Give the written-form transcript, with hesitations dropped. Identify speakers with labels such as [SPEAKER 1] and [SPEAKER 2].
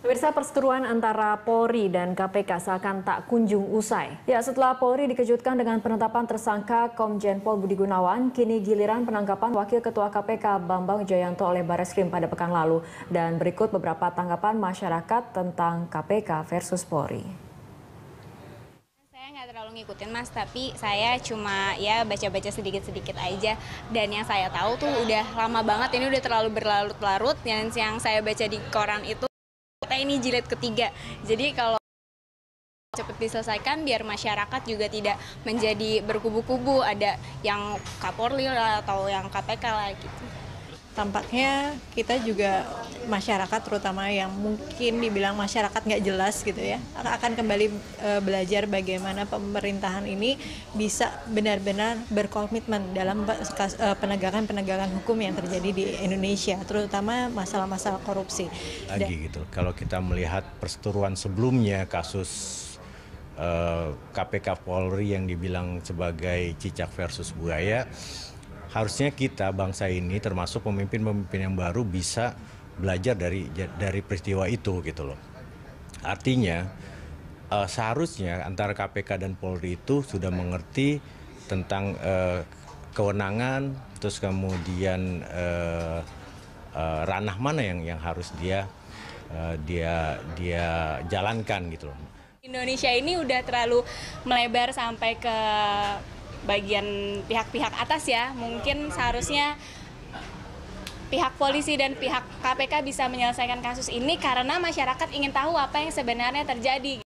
[SPEAKER 1] Pemirsa, perseteruan antara Polri dan KPK seakan tak kunjung usai. Ya, setelah Polri dikejutkan dengan penetapan tersangka Komjen Pol Budi Gunawan, kini giliran penangkapan Wakil Ketua KPK Bambang Wijoyanto oleh Barreskrim pada pekan lalu. Dan berikut beberapa tanggapan masyarakat tentang KPK versus Polri.
[SPEAKER 2] Saya nggak terlalu ngikutin Mas, tapi saya cuma ya baca-baca sedikit-sedikit aja. Dan yang saya tahu tuh udah lama banget, ini udah terlalu berlarut-larut. Yang saya baca di koran itu, kita ini jilid ketiga. Jadi kalau cepat diselesaikan biar masyarakat juga tidak menjadi berkubu-kubu, ada yang Kapolri lah atau yang KPK lah gitu.
[SPEAKER 3] Tampaknya kita juga masyarakat, terutama yang mungkin dibilang masyarakat nggak jelas gitu ya, akan kembali belajar bagaimana pemerintahan ini bisa benar-benar berkomitmen dalam penegakan hukum yang terjadi di Indonesia, terutama masalah-masalah korupsi.
[SPEAKER 4] Gitu. Kalau kita melihat perseteruan sebelumnya, kasus KPK Polri yang dibilang sebagai cicak versus buaya, harusnya kita bangsa ini termasuk pemimpin-pemimpin yang baru bisa belajar dari peristiwa itu gitu loh. Artinya seharusnya antara KPK dan Polri itu sudah mengerti tentang kewenangan, terus kemudian ranah mana yang harus dia jalankan gitu loh.
[SPEAKER 2] Indonesia ini udah terlalu melebar sampai ke bagian pihak-pihak atas ya. Mungkin seharusnya pihak polisi dan pihak KPK bisa menyelesaikan kasus ini karena masyarakat ingin tahu apa yang sebenarnya terjadi.